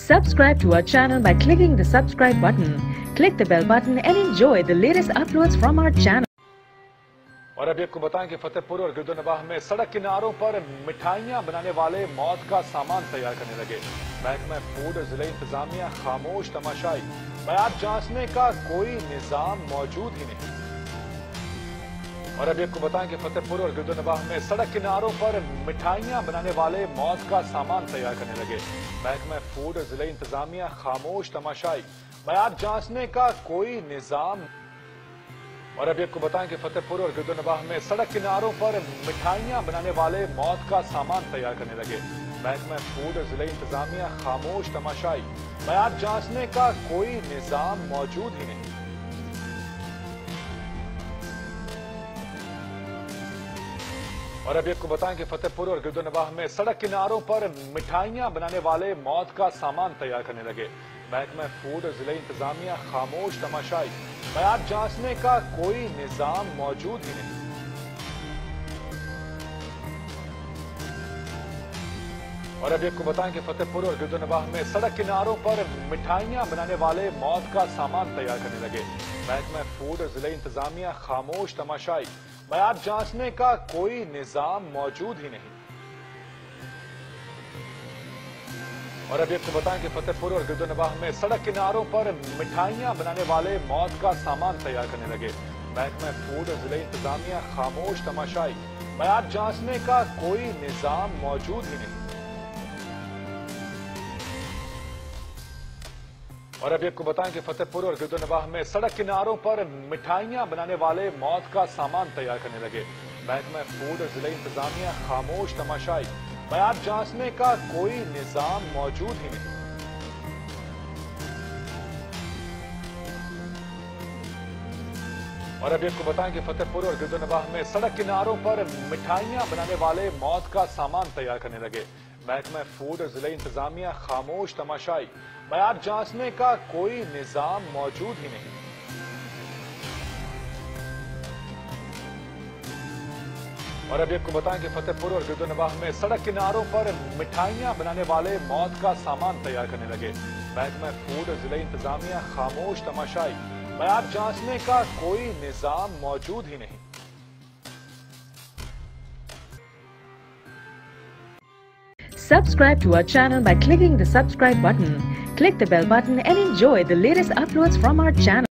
Subscribe to our channel by clicking the subscribe button. Click the bell button and enjoy the latest uploads from our channel. اور ابھی آپ کو بتائیں کہ فتح اور گردونواہ میں سڑک کناروں پر مٹھائیاں بنانے والے موت کا سامان تیار کرنے لگے۔ محکمہ فوڈ اور ضلعی انتظامیہ خاموش تماشائی، میعاد جانچنے کا کوئی نظام موجود ہی نہیں۔ اور ابھی آپ کو بتائیں کہ فتح اور گردونواہ میں سڑک کناروں پر مٹھائیاں بنانے والے موت کا سامان تیار کرنے لگے۔ محکمہ فوڈ اور ضلعی انتظامیہ خاموش تماشائی، میعاد جانچنے کا کوئی نظام۔ اور ابھی آپ کو بتائیں کہ فتح اور گردونواہ میں سڑک کناروں پر مٹھائیاں بنانے والے موت کا سامان تیار کرنے لگے۔ محکمہ فوڈ اور ضلعی انتظامیہ خاموش تماشائی، میعاد جانچنے کا کوئی نظام موجود ہی نہیں۔ اور ابھی آپ کو بتائیں کہ فتح اور گردونواہ میں سڑک کناروں پر مٹھائیاں بنانے والے موت کا سامان تیار کرنے لگے۔ محکمہ فوڈ اور ضلعی انتظامیہ خاموش تماشائی، میعاد جانچنے کا کوئی نظام موجود ہی نہیں۔ اور ابھی آپ کو بتائیں کہ فتح اور گردونواہ میں سڑک کناروں پر مٹھائیاں بنانے والے موت کا سامان تیار کرنے لگے۔ محکمہ فوڈ اور ضلعی انتظامیہ خاموش تماشائی، میعاد جانچنے کا کوئی نظام موجود ہی نہیں۔ اور ابھی آپ کو بتائیں کہ فتح اور گردونواہ میں سڑک کناروں پر مٹھائیاں بنانے والے موت کا سامان تیار کرنے لگے۔ محکمہ فوڈ اور ضلعی انتظامیہ خاموش تماشائی، میعاد جانچنے کا کوئی نظام موجود ہی نہیں۔ اور ابھی آپ کو بتائیں کہ فتح اور گردونواہ میں سڑک کناروں پر مٹھائیاں بنانے والے موت کا سامان تیار کرنے لگے۔ محکمہ فوڈ اور ضلعی انتظامیہ خاموش تماشائی، میعاد جانچنے کا کوئی نظام موجود ہی نہیں۔ اور ابھی آپ کو بتائیں کہ فتح اور گردونواہ میں سڑک کناروں پر مٹھائیاں بنانے والے موت کا سامان تیار کرنے لگے۔ محکمہ فوڈ اور ضلعی انتظامیہ خاموش تماشائی، میعاد جانچنے کا کوئی نظام موجود ہی نہیں۔ اور ابھی آپ کو بتائیں کہ فتح اور گردونواہ میں سڑک کناروں پر مٹھائیاں بنانے والے موت کا سامان تیار کرنے لگے۔ محکمہ فوڈ اور ضلعی انتظامیہ خاموش تماشائی، میعاد جانچنے کا کوئی نظام موجود ہی نہیں۔ Subscribe to our channel by clicking the subscribe button. Click the bell button and enjoy the latest uploads from our channel.